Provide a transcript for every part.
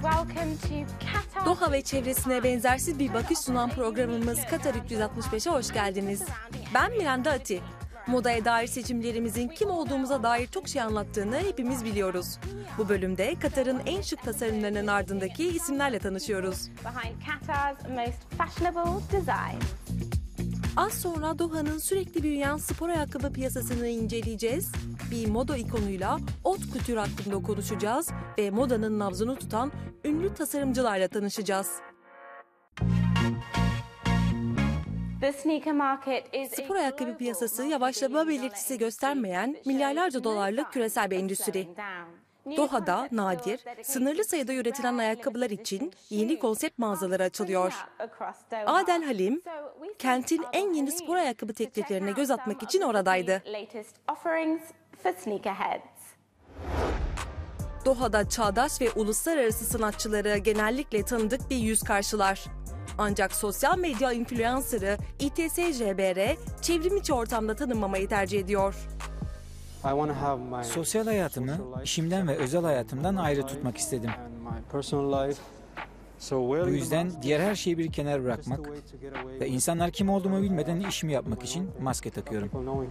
Doha ve çevresine benzersiz bir bakış sunan programımız Katar 365'e hoş geldiniz. Ben Miranda Ati. Modaya dair seçimlerimizin kim olduğumuza dair çok şey anlattığını hepimiz biliyoruz. Bu bölümde Katar'ın en şık tasarımlarının ardındaki isimlerle tanışıyoruz. Az sonra Doha'nın sürekli büyüyen spor ayakkabı piyasasını inceleyeceğiz. Bir moda ikonuyla haute couture hakkında konuşacağız ve modanın nabzını tutan ünlü tasarımcılarla tanışacağız. Spor ayakkabı piyasası yavaşlama belirtisi göstermeyen milyarlarca dolarlık küresel bir endüstri. Doha'da nadir, sınırlı sayıda üretilen ayakkabılar için yeni konsept mağazaları açılıyor. Adel Halim, kentin en yeni spor ayakkabı tekliflerine göz atmak için oradaydı. Doha'da çağdaş ve uluslararası sanatçıları genellikle tanıdık bir yüz karşılar. Ancak sosyal medya influencer'ı ITSJBR çevrimiçi ortamda tanınmamayı tercih ediyor. Sosyal hayatımı işimden ve özel hayatımdan ayrı tutmak istedim. Bu yüzden diğer her şeyi bir kenara bırakmak ve insanlar kim olduğumu bilmeden işimi yapmak için maske takıyorum.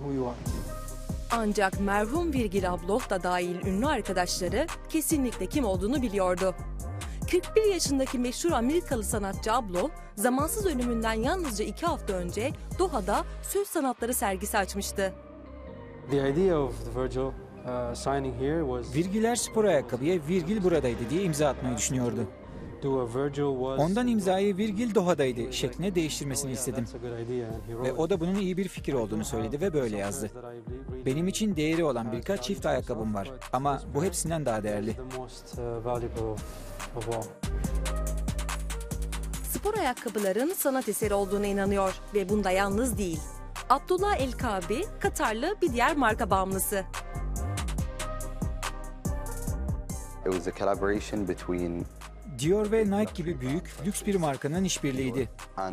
Ancak merhum Virgil Abloh da dahil ünlü arkadaşları kesinlikle kim olduğunu biliyordu. 41 yaşındaki meşhur Amerikalı sanatçı Abloh, zamansız ölümünden yalnızca 2 hafta önce Doha'da söz sanatları sergisi açmıştı. Virgiller spor ayakkabıya Virgil buradaydı diye imza atmayı düşünüyordu. Ondan imzayı Virgil Doha'daydı şekline değiştirmesini istedim. Ve o da bunun iyi bir fikir olduğunu söyledi ve böyle yazdı. Benim için değeri olan birkaç çift ayakkabım var ama bu hepsinden daha değerli. Spor ayakkabıların sanat eseri olduğuna inanıyor ve bunda yalnız değil. Abdullah El Kaabi, Katarlı bir diğer marka bağımlısı. Dior ve Nike gibi büyük, lüks bir markanın işbirliğiydi.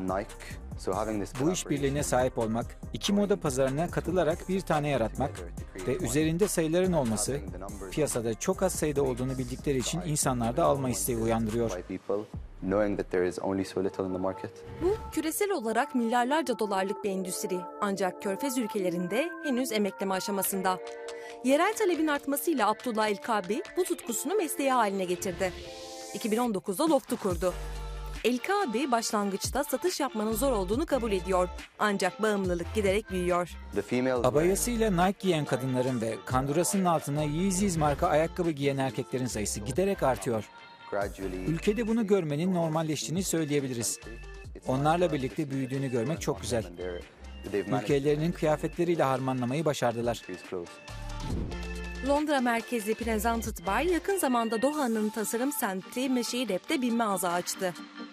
Bu işbirliğine sahip olmak, iki moda pazarına katılarak bir tane yaratmak ve üzerinde sayıların olması, piyasada çok az sayıda olduğunu bildikleri için insanlarda alma isteği uyandırıyor. Bu küresel olarak milyarlarca dolarlık bir endüstri, ancak Körfez ülkelerinde henüz emekleme aşamasında. Yerel talebin artmasıyla Abdullah El Kaabi bu tutkusunu mesleği haline getirdi. 2019'da Loft'u kurdu. El Kaabi başlangıçta satış yapmanın zor olduğunu kabul ediyor. Ancak bağımlılık giderek büyüyor. Abayasıyla Nike giyen kadınların ve kandurasının altına Yeezys marka ayakkabı giyen erkeklerin sayısı giderek artıyor. Ülkede bunu görmenin normalleştiğini söyleyebiliriz. Onlarla birlikte büyüdüğünü görmek çok güzel. Ülkelerinin kıyafetleriyle harmanlamayı başardılar. Londra merkezli Presented By yakın zamanda Doha'nın tasarım semti Meşhir'de bir mağaza açtı.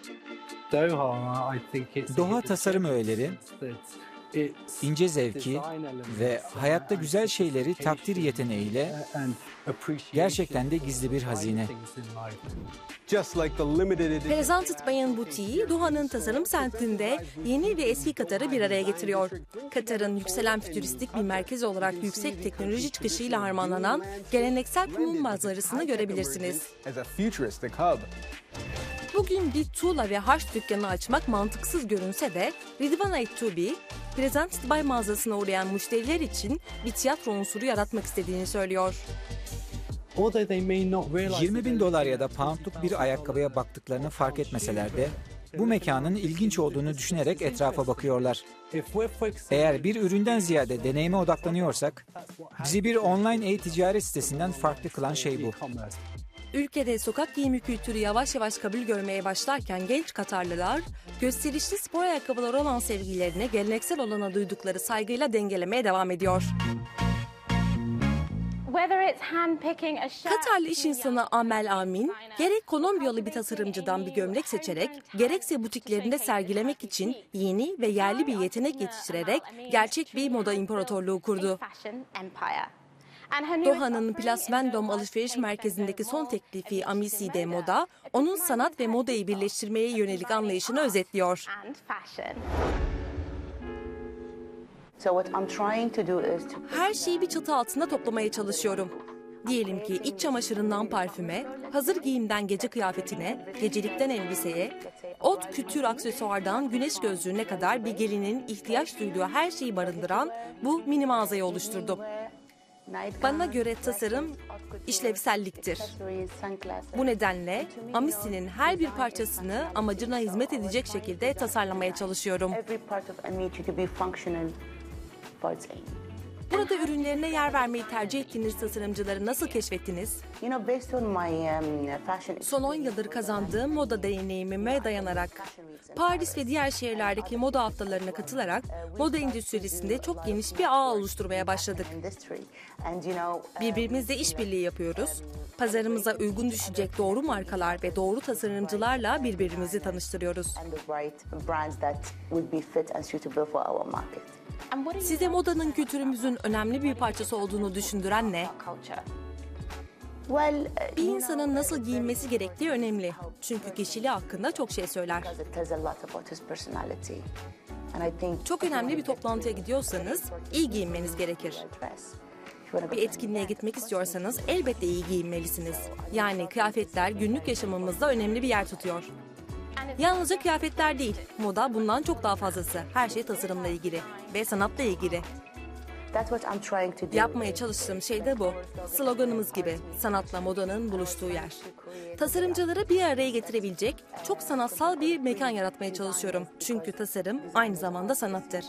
Doha tasarım öğeleri, ince zevki ve hayatta güzel şeyleri takdir yeteneğiyle gerçekten de gizli bir hazine. Presented By'ın butiği Doha'nın tasarım semtinde yeni ve eski Katar'ı bir araya getiriyor. Katar'ın yükselen fütüristik bir merkez olarak yüksek teknoloji çıkışıyla harmanlanan geleneksel kumun manzarasını görebilirsiniz. Bugün bir tuğla ve harç dükkanı açmak mantıksız görünse de Ridvan Aytubi, Presented By mağazasına uğrayan müşteriler için bir tiyatro unsuru yaratmak istediğini söylüyor. 20.000 dolar ya da poundluk bir ayakkabıya baktıklarını fark etmeseler de bu mekanın ilginç olduğunu düşünerek etrafa bakıyorlar. Eğer bir üründen ziyade deneyime odaklanıyorsak, bizi bir online e-ticaret sitesinden farklı kılan şey bu. Ülkede sokak giyimi kültürü yavaş yavaş kabul görmeye başlarken genç Katarlılar, gösterişli spor ayakkabıları olan sevgilerini geleneksel olana duydukları saygıyla dengelemeye devam ediyor. Katarlı iş insanı Amel Amin, gerek Kolombiyalı bir tasarımcıdan bir gömlek seçerek, gerekse butiklerinde sergilemek için yeni ve yerli bir yetenek yetiştirerek gerçek bir moda imparatorluğu kurdu. Doha'nın Place Vendôme alışveriş merkezindeki son teklifi Amiside Moda, onun sanat ve modayı birleştirmeye yönelik anlayışını özetliyor. Her şeyi bir çatı altında toplamaya çalışıyorum. Diyelim ki iç çamaşırından parfüme, hazır giyimden gece kıyafetine, gecelikten elbiseye, ot kütür aksesuardan güneş gözlüğüne kadar bir gelinin ihtiyaç duyduğu her şeyi barındıran bu mini mağazayı oluşturdum. Bana göre tasarım işlevselliktir. Bu nedenle Amici'nin her bir parçasını amacına hizmet edecek şekilde tasarlamaya çalışıyorum. Burada ürünlerine yer vermeyi tercih ettiğiniz tasarımcıları nasıl keşfettiniz? Son 10 yıldır kazandığım moda deneyimime dayanarak, Paris ve diğer şehirlerdeki moda haftalarına katılarak moda endüstrisinde çok geniş bir ağ oluşturmaya başladık. Birbirimizle işbirliği yapıyoruz. Pazarımıza uygun düşecek doğru markalar ve doğru tasarımcılarla birbirimizi tanıştırıyoruz. Size modanın kültürümüzün önemli bir parçası olduğunu düşündüren ne? Bir insanın nasıl giyinmesi gerektiği önemli. Çünkü kişiliği hakkında çok şey söyler. Çok önemli bir toplantıya gidiyorsanız iyi giyinmeniz gerekir. Bir etkinliğe gitmek istiyorsanız elbette iyi giyinmelisiniz. Yani kıyafetler günlük yaşamımızda önemli bir yer tutuyor. Yalnızca kıyafetler değil, moda bundan çok daha fazlası. Her şey tasarımla ilgili ve sanatla ilgili. Yapmaya çalıştığım şey de bu. Sloganımız gibi, sanatla modanın buluştuğu yer. Tasarımcıları bir araya getirebilecek çok sanatsal bir mekan yaratmaya çalışıyorum. Çünkü tasarım aynı zamanda sanattır.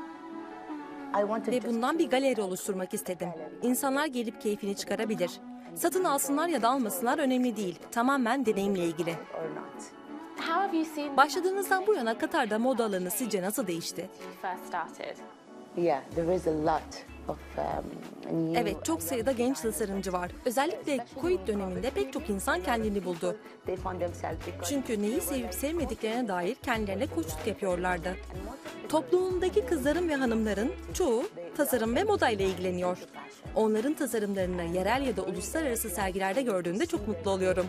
Ve bundan bir galeri oluşturmak istedim. İnsanlar gelip keyfini çıkarabilir. Satın alsınlar ya da almasınlar önemli değil. Tamamen deneyimle ilgili. Başladığınızdan bu yana Katar'da moda alanı sizce nasıl değişti? Evet, çok sayıda genç tasarımcı var. Özellikle Covid döneminde pek çok insan kendini buldu. Çünkü neyi sevip sevmediklerine dair kendilerine koçluk yapıyorlardı. Toplumumdaki kızların ve hanımların çoğu tasarım ve moda ile ilgileniyor. Onların tasarımlarını yerel ya da uluslararası sergilerde gördüğümde çok mutlu oluyorum.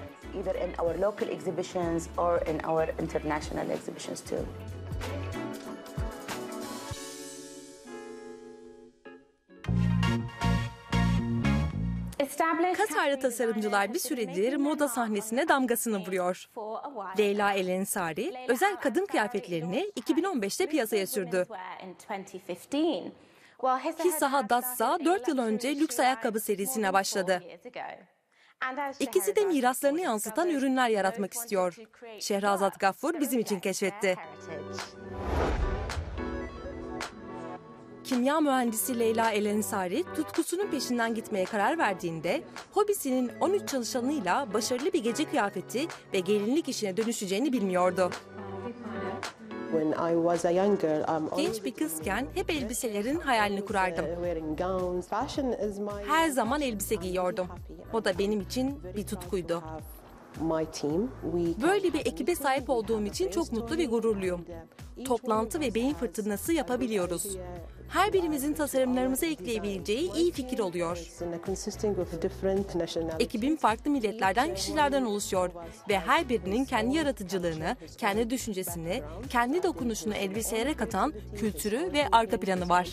Katarlı tasarımcılar bir süredir moda sahnesine damgasını vuruyor. Leyla El Ensari, özel kadın kıyafetlerini 2015'te piyasaya sürdü. Hissa Haddadsa 4 yıl önce lüks ayakkabı serisine başladı. İkisi de miraslarını yansıtan ürünler yaratmak istiyor. Şehrazat Gaffur bizim için keşfetti. Kimya mühendisi Leyla El Ensari, tutkusunun peşinden gitmeye karar verdiğinde, hobisinin 13 çalışanıyla başarılı bir gece kıyafeti ve gelinlik işine dönüşeceğini bilmiyordu. Genç bir kızken hep elbiselerin hayalini kurardım. Her zaman elbise giyiyordum. O da benim için bir tutkuydu. Böyle bir ekibe sahip olduğum için çok mutlu ve gururluyum. Toplantı ve beyin fırtınası yapabiliyoruz. Her birimizin tasarımlarımıza ekleyebileceği iyi fikir oluyor. Ekibim farklı milletlerden kişilerden oluşuyor ve her birinin kendi yaratıcılığını, kendi düşüncesini, kendi dokunuşunu elbiselere katan kültürü ve arka planı var.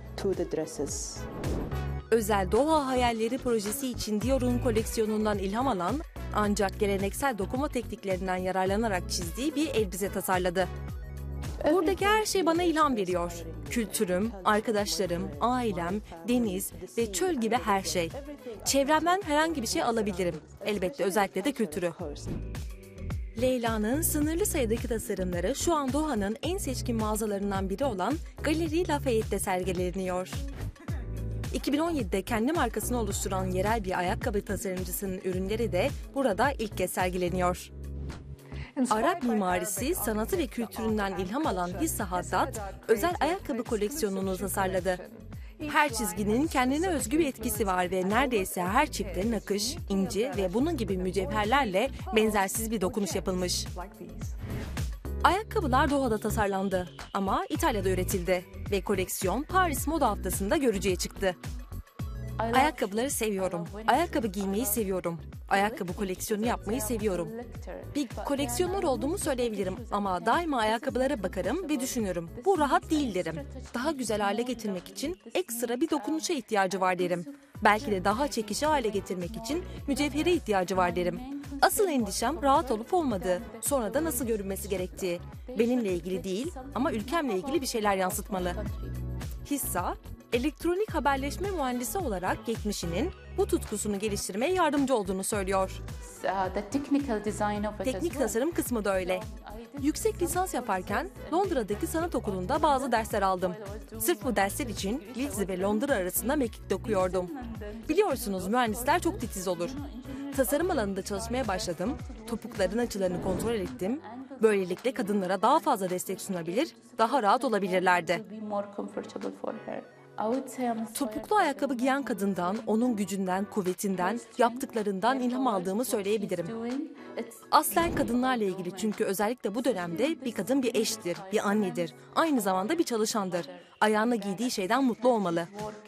Özel Doha Hayalleri projesi için Dior'un koleksiyonundan ilham alan ancak geleneksel dokuma tekniklerinden yararlanarak çizdiği bir elbise tasarladı. Buradaki her şey bana ilham veriyor. Kültürüm, arkadaşlarım, ailem, deniz ve çöl gibi her şey. Çevremden herhangi bir şey alabilirim. Elbette özellikle de kültürü. Leyla'nın sınırlı sayıdaki tasarımları şu an Doha'nın en seçkin mağazalarından biri olan Galeri Lafayette'de sergileniyor. 2017'de kendi markasını oluşturan yerel bir ayakkabı tasarımcısının ürünleri de burada ilk kez sergileniyor. Arap mimarisi, sanatı ve kültüründen ilham alan Hissa Haddad, özel ayakkabı koleksiyonunu tasarladı. Her çizginin kendine özgü bir etkisi var ve neredeyse her çifte nakış, inci ve bunun gibi mücevherlerle benzersiz bir dokunuş yapılmış. Ayakkabılar Doha'da tasarlandı ama İtalya'da üretildi ve koleksiyon Paris Moda Haftası'nda görücüye çıktı. Ayakkabıları seviyorum. Ayakkabı giymeyi seviyorum. Ayakkabı koleksiyonu yapmayı seviyorum. Bir koleksiyoner olduğumu söyleyebilirim ama daima ayakkabılara bakarım ve düşünürüm. Bu rahat değil derim. Daha güzel hale getirmek için ekstra bir dokunuşa ihtiyacı var derim. Belki de daha çekici hale getirmek için mücevhere ihtiyacı var derim. Asıl endişem rahat olup olmadığı, sonra da nasıl görünmesi gerektiği. Benimle ilgili değil ama ülkemle ilgili bir şeyler yansıtmalı. Hissa, elektronik haberleşme mühendisi olarak geçmişinin bu tutkusunu geliştirmeye yardımcı olduğunu söylüyor. Teknik tasarım kısmı da öyle. Yüksek lisans yaparken Londra'daki sanat okulunda bazı dersler aldım. Sırf bu dersler için Leeds ve Londra arasında mekik dokuyordum. Biliyorsunuz mühendisler çok titiz olur. Tasarım alanında çalışmaya başladım, topukların açılarını kontrol ettim. Böylelikle kadınlara daha fazla destek sunabilir, daha rahat olabilirlerdi. Topuklu ayakkabı giyen kadından, onun gücünden, kuvvetinden, yaptıklarından ilham aldığımı söyleyebilirim. Aslen kadınlarla ilgili çünkü özellikle bu dönemde bir kadın bir eştir, bir annedir, aynı zamanda bir çalışandır. Ayağına giydiği şeyden mutlu olmalı.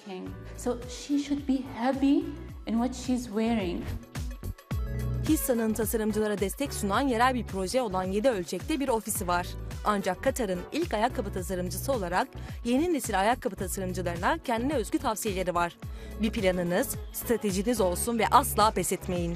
Hissa'nın tasarımcılara destek sunan yerel bir proje olan 7 ölçekte bir ofisi var. Ancak Katar'ın ilk ayakkabı tasarımcısı olarak yeni nesil ayakkabı tasarımcılarına kendine özgü tavsiyeleri var. Bir planınız, stratejiniz olsun ve asla pes etmeyin.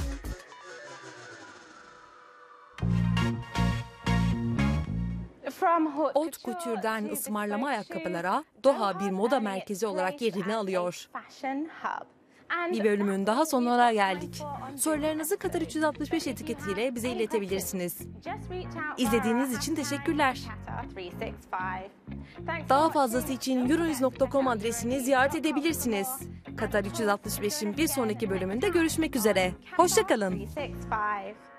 Haute couture'den ısmarlama ayakkabılara Doha bir moda merkezi olarak yerini alıyor. Bir bölümün daha sonuna geldik. Sorularınızı Katar 365 etiketiyle bize iletebilirsiniz. İzlediğiniz için teşekkürler. Daha fazlası için euronews.com adresini ziyaret edebilirsiniz. Katar 365'in bir sonraki bölümünde görüşmek üzere. Hoşça kalın.